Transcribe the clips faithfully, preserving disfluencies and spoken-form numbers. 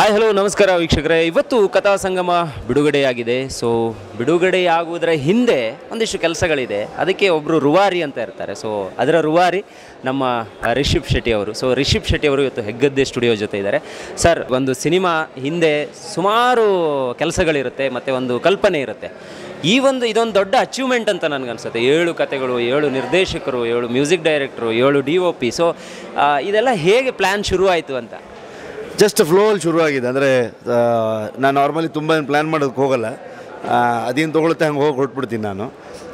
Hi hello ನಮಸ್ಕಾರ ವೀಕ್ಷಕರೇ. ಇವತ್ತು ಕಥಾ ಸಂಗಮ ಬಿಡುಗಡೆಯಾಗಿದೆ. ಸೊ ಬಿಡುಗಡೆಯಾಗುವುದರ ಹಿಂದೆ ಒಂದಿಷ್ಟು ಕೆಲಸಗಳಿದೆ. ಅದಕ್ಕೆ ಒಬ್ಬರು ರೂವಾರಿ ಅಂತ ಇರ್ತಾರೆ. ಸೊ ಅದರ ರೂವಾರಿ ನಮ್ಮ ರಿಷಿಬ್ ಶೆಟ್ಟಿ ಅವರು. ಸೊ ರಿಷಿಬ್ ಶೆಟ್ಟಿ ಅವರು ಇವತ್ತು ಹೆಗ್ಗದ್ದೆ ಸ್ಟುಡಿಯೋ ಜೊತೆ ಇದ್ದಾರೆ. ಸರ್, ಒಂದು ಸಿನಿಮಾ ಹಿಂದೆ ಸುಮಾರು ಕೆಲಸಗಳಿರುತ್ತೆ ಮತ್ತು ಒಂದು ಕಲ್ಪನೆ ಇರುತ್ತೆ. ಈ ಒಂದು ಇದೊಂದು ದೊಡ್ಡ ಅಚೀವ್ಮೆಂಟ್ ಅಂತ ನನಗನ್ಸುತ್ತೆ. ಏಳು ಕತೆಗಳು, ಏಳು ನಿರ್ದೇಶಕರು, ಏಳು ಮ್ಯೂಸಿಕ್ ಡೈರೆಕ್ಟ್ರು, ಏಳು ಡಿ ಒ ಪಿ. ಸೊ ಇದೆಲ್ಲ ಹೇಗೆ ಪ್ಲ್ಯಾನ್ ಶುರುವಾಯಿತು ಅಂತ? ಜಸ್ಟ್ ಫ್ಲೋಲ್ಲಿ ಶುರುವಾಗಿದೆ. ಅಂದರೆ ನಾನು ನಾರ್ಮಲಿ ತುಂಬ ಏನು ಪ್ಲ್ಯಾನ್ ಮಾಡೋದಕ್ಕೆ ಹೋಗಲ್ಲ. ಅದೇನು ತೊಗೊಳುತ್ತೆ ಹಂಗೆ ಹೋಗಿ ಹೊರಟ್ಬಿಡ್ತೀನಿ ನಾನು.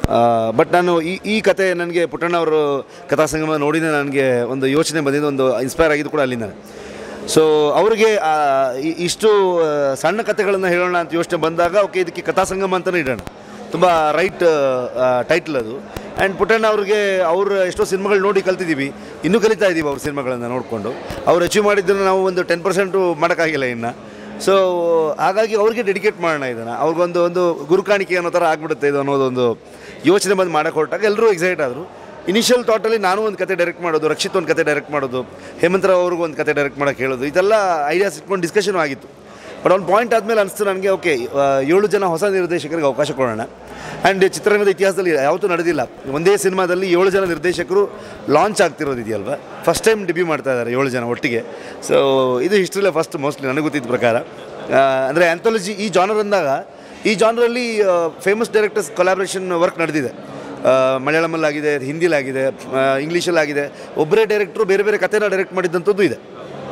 ಬಟ್ ನಾನು ಈ ಈ ಕತೆ ನನಗೆ ಪುಟ್ಟಣ್ಣ ಅವರು ಕಥಾ ಸಂಗಮ ನೋಡಿದ ನನಗೆ ಒಂದು ಯೋಚನೆ ಬಂದಿದ್ದು, ಒಂದು ಇನ್ಸ್ಪೈರ್ ಆಗಿದ್ದು ಕೂಡ ಅಲ್ಲಿಂದ. ಸೊ ಅವ್ರಿಗೆ ಇಷ್ಟು ಸಣ್ಣ ಕತೆಗಳನ್ನು ಹೇಳೋಣ ಅಂತ ಯೋಚನೆ ಬಂದಾಗ, ಓಕೆ ಇದಕ್ಕೆ ಕಥಾ ಸಂಗಮ ಅಂತಲೇ ಇಡೋಣ, ತುಂಬ ರೈಟ್ ಟೈಟ್ಲ್ ಅದು. ಆ್ಯಂಡ್ ಪುಟ್ಟಣ್ಣ ಅವ್ರಿಗೆ ಅವ್ರು ಎಷ್ಟೋ ಸಿನಿಮಾಗಳು ನೋಡಿ ಕಲ್ತಿದ್ದೀವಿ, ಇನ್ನೂ ಕಲಿತಾ ಇದ್ದೀವಿ ಅವ್ರ ಸಿನಿಮಾಗಳನ್ನು ನೋಡಿಕೊಂಡು. ಅವ್ರು ಅಚೀವ್ ಮಾಡಿದ್ದನ್ನು ನಾವು ಒಂದು ಟೆನ್ ಪರ್ಸೆಂಟು ಮಾಡೋಕ್ಕಾಗಿಲ್ಲ ಇನ್ನು. ಸೊ ಹಾಗಾಗಿ ಅವ್ರಿಗೆ ಡೆಡಿಕೇಟ್ ಮಾಡೋಣ ಇದನ್ನು. ಅವ್ರಿಗೊಂದು ಒಂದು ಗುರುಕಾಣಿಕೆ ಅನ್ನೋ ಥರ ಆಗಿಬಿಡುತ್ತೆ ಇದು ಅನ್ನೋದೊಂದು ಯೋಚನೆ ಬಂದು ಮಾಡೋಕ್ಕೆ ಹೊರಟಾಗ ಎಲ್ಲರೂ ಎಕ್ಸೈಟ್ ಆದರು. ಇನಿಷಿಯಲ್ ಥಾಟಲ್ಲಿ ನಾನು ಒಂದು ಕತೆ ಡೈರೆಕ್ಟ್ ಮಾಡೋದು, ರಕ್ಷಿತ್ ಒಂದು ಕತೆ ಡೈರೆಕ್ಟ್ ಮಾಡೋದು, ಹೇಮಂತರಾವ್ ಅವ್ರಿಗೂ ಒಂದು ಕತೆ ಡೈರೆಕ್ಟ್ ಮಾಡೋಕ್ಕೆ ಹೇಳೋದು, ಇದೆಲ್ಲ ಐಡಿಯಾಸ್ ಇಟ್ಕೊಂಡು ಡಿಸ್ಕಷನ್ ಆಗಿತ್ತು. ಬಟ್ ಒಂದು ಪಾಯಿಂಟ್ ಆದಮೇಲೆ ಅನಿಸ್ತು ನನಗೆ, ಓಕೆ ಏಳು ಜನ ಹೊಸ ನಿರ್ದೇಶಕರಿಗೆ ಅವಕಾಶ ಕೊಡೋಣ. ಆ್ಯಂಡ್ ಚಿತ್ರರಂಗದ ಇತಿಹಾಸದಲ್ಲಿ ಯಾವತ್ತೂ ನಡೆದಿಲ್ಲ, ಒಂದೇ ಸಿನಿಮಾದಲ್ಲಿ ಏಳು ಜನ ನಿರ್ದೇಶಕರು ಲಾಂಚ್ ಆಗ್ತಿರೋದಿದೆಯಲ್ವ, ಫಸ್ಟ್ ಟೈಮ್ ಡೆಬ್ಯೂ ಮಾಡ್ತಾ ಇದ್ದಾರೆ ಏಳು ಜನ ಒಟ್ಟಿಗೆ. ಸೊ ಇದು ಹಿಸ್ಟ್ರಿಲೇ ಫಸ್ಟ್, ಮೋಸ್ಟ್ಲಿ ನನಗೆ ಗೊತ್ತಿದ್ದ ಪ್ರಕಾರ. ಅಂದರೆ ಆ್ಯಂಥಾಲಜಿ ಈ ಜಾನರ್ ಅಂದಾಗ, ಈ ಜಾನರಲ್ಲಿ ಫೇಮಸ್ ಡೈರೆಕ್ಟರ್ಸ್ ಕೊಲಾಬ್ರೇಷನ್ ವರ್ಕ್ ನಡೆದಿದೆ. ಮಲಯಾಳಮಲ್ಲಾಗಿದೆ, ಹಿಂದಿಲಾಗಿದೆ, ಇಂಗ್ಲೀಷಲ್ಲಾಗಿದೆ. ಒಬ್ಬರೇ ಡೈರೆಕ್ಟ್ರು ಬೇರೆ ಬೇರೆ ಕಥೆನ ಡೈರೆಕ್ಟ್ ಮಾಡಿದ್ದಂಥದ್ದು ಇದೆ.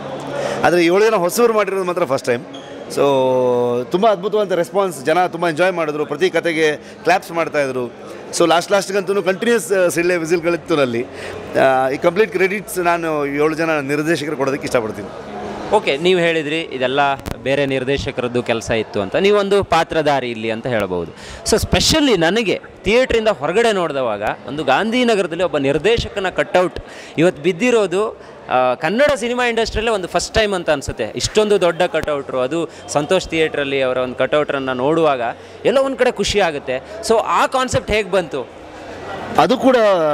ಆದರೆ ಏಳು ಜನ ಹೊಸವರು ಮಾಡಿರೋದು ಮಾತ್ರ ಫಸ್ಟ್ ಟೈಮ್. ಸೊ ತುಂಬ ಅದ್ಭುತವಾದ ರೆಸ್ಪಾನ್ಸ್, ಜನ ತುಂಬ ಎಂಜಾಯ್ ಮಾಡಿದ್ರು, ಪ್ರತಿ ಕತೆಗೆ ಕ್ಲಾಪ್ಸ್ ಮಾಡ್ತಾಯಿದ್ರು. ಸೊ ಲಾಸ್ಟ್ ಲಾಸ್ಟ್ಗಂತೂ ಕಂಟಿನ್ಯೂಸ್ ಸಿಳ್ಳೆ ವಿಸಿಲ್ಗಳಿತ್ತು ಅಲ್ಲಿ. ಈ ಕಂಪ್ಲೀಟ್ ಕ್ರೆಡಿಟ್ಸ್ ನಾನು ಏಳು ಜನ ನಿರ್ದೇಶಕರು ಕೊಡೋದಕ್ಕೆ ಇಷ್ಟಪಡ್ತೀನಿ. ಓಕೆ, ನೀವು ಹೇಳಿದ್ರಿ ಇದೆಲ್ಲ ಬೇರೆ ನಿರ್ದೇಶಕರದ್ದು ಕೆಲಸ ಇತ್ತು ಅಂತ. ನೀವೊಂದು ಪಾತ್ರಧಾರಿ ಇಲ್ಲಿ ಅಂತ ಹೇಳ್ಬೋದು. ಸೊ ಸ್ಪೆಷಲಿ ನನಗೆ ಥಿಯೇಟ್ರಿಂದ ಹೊರಗಡೆ ನೋಡಿದವಾಗ ಒಂದು ಗಾಂಧಿನಗರದಲ್ಲಿ ಒಬ್ಬ ನಿರ್ದೇಶಕನ ಕಟ್ಔಟ್ ಇವತ್ತು ಬಿದ್ದಿರೋದು ಕನ್ನಡ ಸಿನಿಮಾ ಇಂಡಸ್ಟ್ರಿಯಲ್ಲೇ ಒಂದು ಫಸ್ಟ್ ಟೈಮ್ ಅಂತ ಅನಿಸುತ್ತೆ. ಇಷ್ಟೊಂದು ದೊಡ್ಡ ಕಟೌಟ್ರು, ಅದು ಸಂತೋಷ್ ಥಿಯೇಟ್ರಲ್ಲಿ ಅವರ ಒಂದು ಕಟೌಟ್ರನ್ನು ನೋಡುವಾಗ ಎಲ್ಲೋ ಒಂದು ಕಡೆ ಖುಷಿ ಆಗುತ್ತೆ. ಸೊ ಆ ಕಾನ್ಸೆಪ್ಟ್ ಹೇಗೆ ಬಂತು? ಅದು ಕೂಡ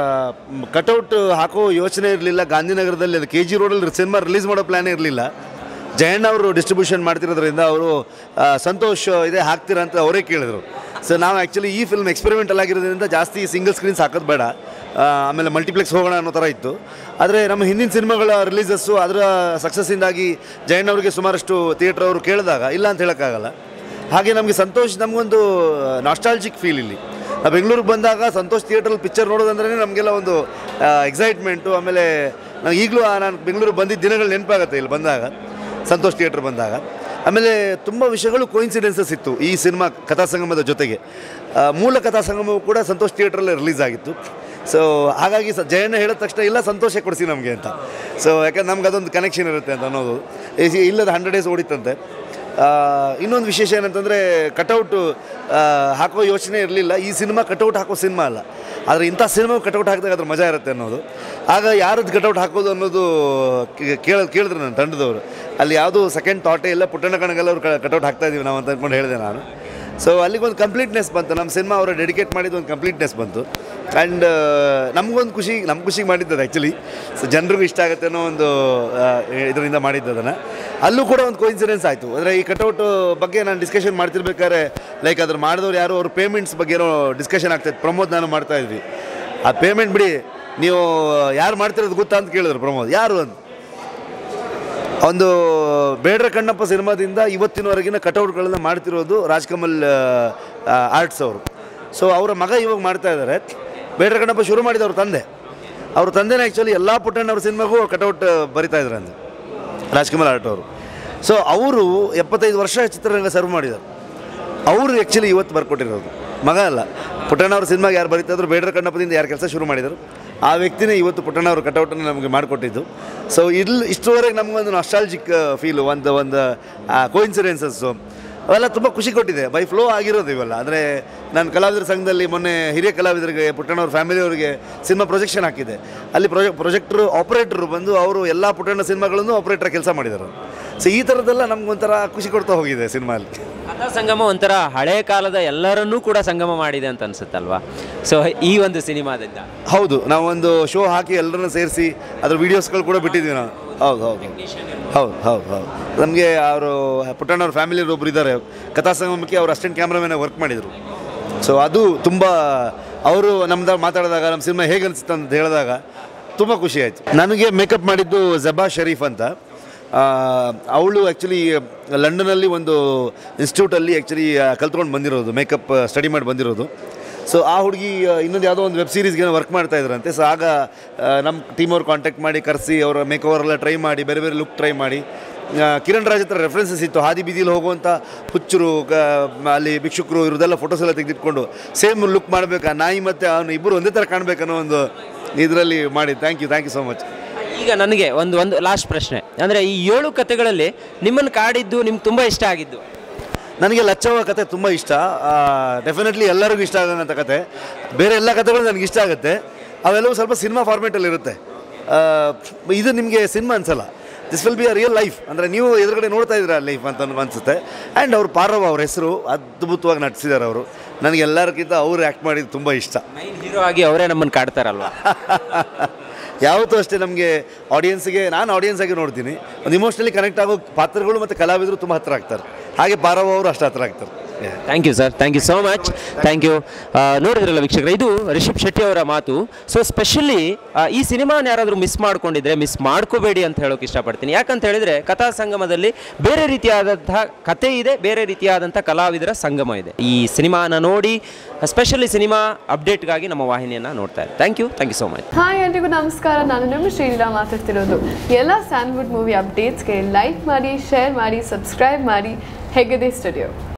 ಕಟೌಟ್ ಹಾಕೋ ಯೋಚನೆ ಇರಲಿಲ್ಲ ಗಾಂಧಿನಗರದಲ್ಲಿ. ಅದು ಕೆ ಜಿ ರೋಡಲ್ಲಿ ಸಿನಿಮಾ ರಿಲೀಸ್ ಮಾಡೋ ಪ್ಲ್ಯಾನೇ ಇರಲಿಲ್ಲ. ಜಯಣ್ಣ ಅವರು ಡಿಸ್ಟ್ರಿಬ್ಯೂಷನ್ ಮಾಡ್ತಿರೋದ್ರಿಂದ ಅವರು ಸಂತೋಷ್ ಇದೇ ಹಾಕ್ತೀರಾ ಅಂತ ಅವರೇ ಕೇಳಿದ್ರು. ಸೊ ನಾವು ಆ್ಯಕ್ಚುಲಿ ಈ ಫಿಲ್ಮ್ ಎಕ್ಸ್ಪೆರಿಮೆಂಟಲ್ ಆಗಿರೋದ್ರಿಂದ ಜಾಸ್ತಿ ಸಿಂಗಲ್ ಸ್ಕ್ರೀನ್ಸ್ ಹಾಕೋದು ಬೇಡ, ಆಮೇಲೆ ಮಲ್ಟಿಪ್ಲೆಕ್ಸ್ ಹೋಗೋಣ ಅನ್ನೋ ಥರ ಇತ್ತು. ಆದರೆ ನಮ್ಮ ಹಿಂದಿನ ಸಿನಿಮಾಗಳ ರಿಲೀಸಸ್ಸು ಅದರ ಸಕ್ಸಸ್ಸಿಂದಾಗಿ ಜಯಣ್ಣವ್ರಿಗೆ ಸುಮಾರಷ್ಟು ಥಿಯೇಟ್ರ್ ಅವರು ಕೇಳಿದಾಗ ಇಲ್ಲ ಅಂತ ಹೇಳೋಕ್ಕಾಗಲ್ಲ. ಹಾಗೆ ನಮಗೆ ಸಂತೋಷ್ ನಮಗೊಂದು ನಾಸ್ಟಾಲ್ಜಿಕ್ ಫೀಲ್. ಇಲ್ಲಿ ನಾವು ಬೆಂಗಳೂರಿಗೆ ಬಂದಾಗ ಸಂತೋಷ್ ಥಿಯೇಟ್ರಲ್ಲಿ ಪಿಕ್ಚರ್ ನೋಡೋದಂದ್ರೆ ನಮಗೆಲ್ಲ ಒಂದು ಎಕ್ಸೈಟ್ಮೆಂಟು. ಆಮೇಲೆ ನಾನು ಈಗಲೂ ನಾನು ಬೆಂಗಳೂರಿಗೆ ಬಂದಿದ್ದ ದಿನಗಳು ನೆನಪಾಗುತ್ತೆ ಇಲ್ಲಿ ಬಂದಾಗ, ಸಂತೋಷ್ ಥಿಯೇಟ್ರ್ ಬಂದಾಗ. ಆಮೇಲೆ ತುಂಬ ವಿಷಯಗಳು ಕೋಇನ್ಸಿಡೆನ್ಸಸ್ ಇತ್ತು ಈ ಸಿನಿಮಾ ಕಥಾ ಸಂಗಮದ ಜೊತೆಗೆ. ಮೂಲ ಕಥಾ ಸಂಗಮವು ಕೂಡ ಸಂತೋಷ್ ಥಿಯೇಟ್ರಲ್ಲೇ ರಿಲೀಸ್ ಆಗಿತ್ತು. ಸೊ ಹಾಗಾಗಿ ಸ ಜಯಣ್ಣ ಹೇಳಿದ ತಕ್ಷಣ ಇಲ್ಲ ಸಂತೋಷ ಕೊಡಿಸಿ ನಮಗೆ ಅಂತ. ಸೊ ಯಾಕಂದ್ರೆ ನಮ್ಗೆ ಅದೊಂದು ಕನೆಕ್ಷನ್ ಇರುತ್ತೆ ಅಂತ ಅನ್ನೋದು. ಇಲ್ಲದ ಹಂಡ್ರೆಡ್ ಡೇಸ್ ಓಡಿತ್ತಂತೆ. ಇನ್ನೊಂದು ವಿಶೇಷ ಏನಂತಂದರೆ, ಕಟೌಟು ಹಾಕೋ ಯೋಚನೆ ಇರಲಿಲ್ಲ. ಈ ಸಿನಿಮಾ ಕಟೌಟ್ ಹಾಕೋ ಸಿನಿಮಾ ಅಲ್ಲ, ಆದರೆ ಇಂಥ ಸಿನಿಮಾ ಕಟೌಟ್ ಹಾಕಿದಾಗ ಅದ್ರ ಮಜಾ ಇರುತ್ತೆ ಅನ್ನೋದು. ಆಗ ಯಾರದ್ದು ಕಟೌಟ್ ಹಾಕೋದು ಅನ್ನೋದು ಕೇಳ ಕೇಳಿದ್ರು ನನ್ನ ತಂಡದವರು. ಅಲ್ಲಿ ಯಾವುದೂ ಸೆಕೆಂಡ್ ಥಾಟೇ ಇಲ್ಲ, ಪುಟ್ಟಣ್ಣ ಕಣಗಲ್ ಅವ್ರು ಕಟೌಟ್ ಹಾಕ್ತಾ ಇದೀವಿ ನಾವು ಅಂತ ಅಂದ್ಕೊಂಡು ಹೇಳಿದೆ ನಾನು. ಸೊ ಅಲ್ಲಿಗೊಂದು ಕಂಪ್ಲೀಟ್ನೆಸ್ ಬಂತು, ನಮ್ಮ ಸಿನಿಮಾ ಅವರು ಡೆಡಿಕೇಟ್ ಮಾಡಿದ್ದು ಒಂದು ಕಂಪ್ಲೀಟ್ನೆಸ್ ಬಂತು. ಆ್ಯಂಡ್ ನಮಗೊಂದು ಖುಷಿ, ನಮ್ಮ ಖುಷಿಗೆ ಮಾಡಿದ್ದದು ಆ್ಯಕ್ಚುಲಿ. ಸೊ ಜನರಿಗೂ ಇಷ್ಟ ಆಗುತ್ತೆ ಅನ್ನೋ ಒಂದು ಇದರಿಂದ ಮಾಡಿದ್ದು ಅದನ್ನು. ಅಲ್ಲೂ ಕೂಡ ಒಂದು ಕೋಇನ್ಸಿಡೆನ್ಸ್ ಆಯಿತು. ಅಂದರೆ ಈ ಕಟೌಟ್ ಬಗ್ಗೆ ನಾನು ಡಿಸ್ಕಷನ್ ಮಾಡ್ತಿರ್ಬೇಕಾದ್ರೆ, ಲೈಕ್ ಅದ್ರ ಮಾಡಿದವ್ರು ಯಾರು, ಅವ್ರ ಪೇಮೆಂಟ್ಸ್ ಬಗ್ಗೆ ಏನೋ ಡಿಸ್ಕಷನ್ ಆಗ್ತಾಯಿತ್ತು. ಪ್ರಮೋದ್ ನಾನು ಮಾಡ್ತಾಯಿದ್ವಿ. ಆ ಪೇಮೆಂಟ್ ಬಿಡಿ, ನೀವು ಯಾರು ಮಾಡ್ತಿರೋದು ಗೊತ್ತಾ ಅಂತ ಕೇಳಿದ್ರು ಪ್ರಮೋದ್. ಯಾರು ಅಂತ. ಒಂದು ಬೇಡ್ರ ಕಣ್ಣಪ್ಪ ಸಿನಿಮಾದಿಂದ ಇವತ್ತಿನವರೆಗಿನ ಕಟೌಟ್ಗಳನ್ನು ಮಾಡ್ತಿರೋದು ರಾಜ್ಕಮಲ್ ಆರ್ಟ್ಸ್ ಅವರು. ಸೊ ಅವರ ಮಗ ಇವಾಗ ಮಾಡ್ತಾ ಇದ್ದಾರೆ. ಬೇಡ್ರ ಕಣ್ಣಪ್ಪ ಶುರು ಮಾಡಿದ ಅವ್ರ ತಂದೆ. ಅವ್ರ ತಂದೆನೇ ಆ್ಯಕ್ಚುಲಿ ಎಲ್ಲ ಪುಟ್ಟಣ್ಣವ್ರ ಸಿನಿಮಾಗೂ ಕಟೌಟ್ ಬರಿತಾ ಇದ್ದಾರೆ ಅಂದೆ, ರಾಜ್ಕಮಲ್ ಆರ್ಟ್ ಅವರು. ಸೊ ಅವರು ಎಪ್ಪತ್ತೈದು ವರ್ಷ ಚಿತ್ರರಂಗ ಸರ್ವ್ ಮಾಡಿದ್ದಾರೆ. ಅವರು ಆ್ಯಕ್ಚುಲಿ ಇವತ್ತು ಬರ್ಕೊಟ್ಟಿರೋದು, ಮಗ ಅಲ್ಲ. ಪುಟ್ಟಣ್ಣವ್ರ ಸಿನಿಮಾಗೆ ಯಾರು ಬರೀತಾಯಿದ್ರು, ಬೇಡ್ರ ಕಣ್ಣಪ್ಪದಿಂದ ಯಾರು ಕೆಲಸ ಶುರು ಮಾಡಿದರು, ಆ ವ್ಯಕ್ತಿನೇ ಇವತ್ತು ಪುಟ್ಟಣ್ಣವ್ರ ಕಟೌಟನ್ನು ನಮಗೆ ಮಾಡಿಕೊಟ್ಟಿದ್ದು. ಸೊ ಇಲ್ಲಿ ಇಷ್ಟುವರೆಗೆ ನಮಗೊಂದು ನಾಸ್ಟಾಲ್ಜಿಕ್ ಫೀಲು, ಒಂದು ಒಂದು ಕೋಇನ್ಸಿಡೆನ್ಸಸ್ಸು ಅವೆಲ್ಲ ತುಂಬ ಖುಷಿ ಕೊಟ್ಟಿದೆ. ಬೈ ಫ್ಲೋ ಆಗಿರೋದು ಇವೆಲ್ಲ. ಅಂದರೆ ನಾನು ಕಲಾವಿದರ ಸಂಘದಲ್ಲಿ ಮೊನ್ನೆ ಹಿರಿಯ ಕಲಾವಿದರಿಗೆ, ಪುಟ್ಟಣ್ಣವ್ರ ಫ್ಯಾಮಿಲಿಯವರಿಗೆ ಸಿನಿಮಾ ಪ್ರೊಜೆಕ್ಷನ್ ಹಾಕಿದೆ. ಅಲ್ಲಿ ಪ್ರೊಜೆ ಪ್ರೊಜೆಕ್ಟ್ರು ಆಪ್ರೇಟ್ರು ಬಂದು ಅವರು ಎಲ್ಲ ಪುಟ್ಟಣ್ಣ ಸಿನಿಮಾಗಳನ್ನು ಆಪ್ರೇಟರ್ ಕೆಲಸ ಮಾಡಿದರು. ಸೊ ಈ ಥರದ್ದೆಲ್ಲ ನಮ್ಗೊಂಥರ ಖುಷಿ ಕೊಡ್ತಾ ಹೋಗಿದೆ ಸಿನಿಮಾಲ್ಲಿ. ಕಥಾ ಸಂಗಮ ಒಂಥರ ಹಳೆ ಕಾಲದ ಎಲ್ಲರನ್ನೂ ಕೂಡ ಸಂಗಮ ಮಾಡಿದೆ ಅಂತ ಅನ್ಸುತ್ತಲ್ವಾ? ಸೊ ಈ ಒಂದು ಸಿನಿಮಾದಿಂದ ಹೌದು, ನಾವು ಒಂದು ಶೋ ಹಾಕಿ ಎಲ್ಲರನ್ನ ಸೇರಿಸಿ ಅದ್ರ ವೀಡಿಯೋಸ್ಗಳು ಕೂಡ ಬಿಟ್ಟಿದ್ವಿ ನಾವು. ಹೌದು ಹೌದು ಹೌದು ಹೌದು ಹೌದು ನಮಗೆ ಅವರು ಪುಟ್ಟಣ್ಣವ್ರ ಫ್ಯಾಮಿಲಿಯವ್ರು ಒಬ್ರು ಇದ್ದಾರೆ ಕಥಾ ಸಂಗಮಕ್ಕೆ ಅವ್ರು ಅಸಿಸ್ಟೆಂಟ್ ಕ್ಯಾಮ್ರಾಮನ್ ವರ್ಕ್ ಮಾಡಿದರು. ಸೊ ಅದು ತುಂಬ ಅವರು ನಮ್ದು ಮಾತಾಡಿದಾಗ ನಮ್ಮ ಸಿನಿಮಾ ಹೇಗೆ ಅನಿಸುತ್ತೆ ಅಂತ ಹೇಳಿದಾಗ ತುಂಬ ಖುಷಿ ಆಯಿತು. ನನಗೆ ಮೇಕಪ್ ಮಾಡಿದ್ದು ಜಬಾ ಶರೀಫ್ ಅಂತ. ಅವಳು ಆ್ಯಕ್ಚುಲಿ ಲಂಡನಲ್ಲಿ ಒಂದು ಇನ್ಸ್ಟಿಟ್ಯೂಟಲ್ಲಿ ಆ್ಯಕ್ಚುಲಿ ಕಲ್ತ್ಕೊಂಡು ಬಂದಿರೋದು, ಮೇಕಪ್ ಸ್ಟಡಿ ಮಾಡಿ ಬಂದಿರೋದು. ಸೊ ಆ ಹುಡುಗಿ ಇನ್ನೊಂದು ಯಾವುದೋ ಒಂದು ವೆಬ್ ಸೀರೀಸ್ಗೆ ವರ್ಕ್ ಮಾಡ್ತಾ ಇದ್ರಂತೆ. ಸೊ ಆಗ ನಮ್ಮ ಟೀಮ್ ಅವ್ರು ಕಾಂಟ್ಯಾಕ್ಟ್ ಮಾಡಿ ಕರೆಸಿ ಅವರ ಮೇಕ್ ಓವರೆಲ್ಲ ಟ್ರೈ ಮಾಡಿ ಬೇರೆ ಬೇರೆ ಲುಕ್ ಟ್ರೈ ಮಾಡಿ ಕಿರಣ್ ರಾಜ್ ಹತ್ರ ರೆಫರೆನ್ಸಸ್ ಇತ್ತು. ಹಾದಿ ಬೀದಿಲಿ ಹೋಗುವಂಥ ಹುಚ್ಚರು ಅಲ್ಲಿ ಭಿಕ್ಷುಕರು ಇರೋದೆಲ್ಲ ಫೋಟೋಸ್ ಎಲ್ಲ ತೆಗೆದಿಟ್ಕೊಂಡು ಸೇಮ್ ಲುಕ್ ಮಾಡಬೇಕಾ, ನಾಯಿ ಮತ್ತು ಅವನು ಇಬ್ಬರು ಒಂದೇ ಥರ ಕಾಣಬೇಕನ್ನೋ ಒಂದು ಇದರಲ್ಲಿ ಮಾಡಿ. Thank you thank you so much. ಈಗ ನನಗೆ ಒಂದು ಒಂದು ಲಾಸ್ಟ್ ಪ್ರಶ್ನೆ ಅಂದರೆ, ಈ ಏಳು ಕಥೆಗಳಲ್ಲಿ ನಿಮ್ಮನ್ನು ಕಾಡಿದ್ದು ನಿಮ್ಗೆ ತುಂಬ ಇಷ್ಟ ಆಗಿದ್ದು? ನನಗೆ ಲಚ್ಚವ್ವ ಕತೆ ತುಂಬ ಇಷ್ಟ. ಡೆಫಿನೆಟ್ಲಿ ಎಲ್ಲರಿಗೂ ಇಷ್ಟ ಆಗೋಂಥ ಕತೆ. ಬೇರೆ ಎಲ್ಲ ಕಥೆಗಳು ನನಗೆ ಇಷ್ಟ ಆಗುತ್ತೆ. ಅವೆಲ್ಲವೂ ಸ್ವಲ್ಪ ಸಿನಿಮಾ ಫಾರ್ಮೇಟಲ್ಲಿ ಇರುತ್ತೆ. ಇದು ನಿಮಗೆ ಸಿನಿಮಾ ಅನ್ಸಲ್ಲ. This will be a real life. ಅಂದರೆ ನೀವು ಎದುರುಗಡೆ ನೋಡ್ತಾ ಇದ್ದೀರಾ ಲೈಫ್ ಅಂತ ಅನಿಸುತ್ತೆ. ಆ್ಯಂಡ್ ಅವ್ರು ಪಾರವ ಅವ್ರ ಹೆಸರು ಅದ್ಭುತವಾಗಿ ನಟಿಸಿದ್ದಾರೆ ಅವರು. ನನಗೆ ಎಲ್ಲರಿಗಿಂತ ಅವರು ಆ್ಯಕ್ಟ್ ಮಾಡಿದ್ದು ತುಂಬ ಇಷ್ಟ. ಮೈನ್ ಹೀರೋ ಆಗಿ ಅವರೇ ನಮ್ಮನ್ನು ಕಾಡ್ತಾರಲ್ವ? ಯಾವತ್ತೂ ಅಷ್ಟೇ ನಮಗೆ ಆಡಿಯನ್ಸ್ಗೆ, ನಾನು ಆಡಿಯನ್ಸ್ ಆಗಿ ನೋಡ್ತೀನಿ, ಒಂದು ಇಮೋಷ್ನಲಿ ಕನೆಕ್ಟ್ ಆಗೋ ಪಾತ್ರಗಳು ಮತ್ತು ಕಲಾವಿದರು ತುಂಬ ಹತ್ತಿರ ಆಗ್ತಾರೆ. ಹಾಗೆ ಪಾರವ ಅವರು ಅಷ್ಟು ಹತ್ತಿರ ಆಗ್ತಾರೆ. Thank you sir, thank you so much. Thank you. ನೋಡಿದ್ರಲ್ಲ ವೀಕ್ಷಕರೇ, ಇದು ರಿಷಬ್ ಶೆಟ್ಟಿ ಅವರ ಮಾತು. ಸೊ ಸ್ಪೆಷಲಿ ಈ ಸಿನಿಮಾನ ಯಾರಾದರೂ ಮಿಸ್ ಮಾಡ್ಕೊಂಡಿದ್ರೆ ಮಿಸ್ ಮಾಡ್ಕೋಬೇಡಿ ಅಂತ ಹೇಳೋಕೆ ಇಷ್ಟಪಡ್ತೀನಿ. ಯಾಕಂತ ಹೇಳಿದರೆ ಕಥಾ ಸಂಗಮದಲ್ಲಿ ಬೇರೆ ರೀತಿಯಾದಂತಹ ಕತೆ ಇದೆ, ಬೇರೆ ರೀತಿಯಾದಂಥ ಕಲಾವಿದರ ಸಂಗಮ ಇದೆ. ಈ ಸಿನಿಮಾನ ನೋಡಿ ಸ್ಪೆಷಲಿ ಸಿನಿಮಾ ಅಪ್ಡೇಟ್ಗಾಗಿ ನಮ್ಮ ವಾಹಿನಿಯನ್ನು ನೋಡ್ತಾ ಇದ್ದಾರೆ. Thank you, thank you so much. Hi ಎಲ್ರಿಗೂ ನಮಸ್ಕಾರ, ನಾನು ನಿಮ್ಮ ಶ್ರೀಲೀಲಾ ಮಾತಾಡ್ತಿರೋದು. ಎಲ್ಲ ಸ್ಯಾನ್ವುಡ್ ಮೂವಿ ಅಪ್ಡೇಟ್ಸ್ಗೆ ಲೈಕ್ ಮಾಡಿ, ಶೇರ್ ಮಾಡಿ, ಸಬ್ಸ್ಕ್ರೈಬ್ ಮಾಡಿ ಹೆಗ್ಗದೆ ಸ್ಟುಡಿಯೋ.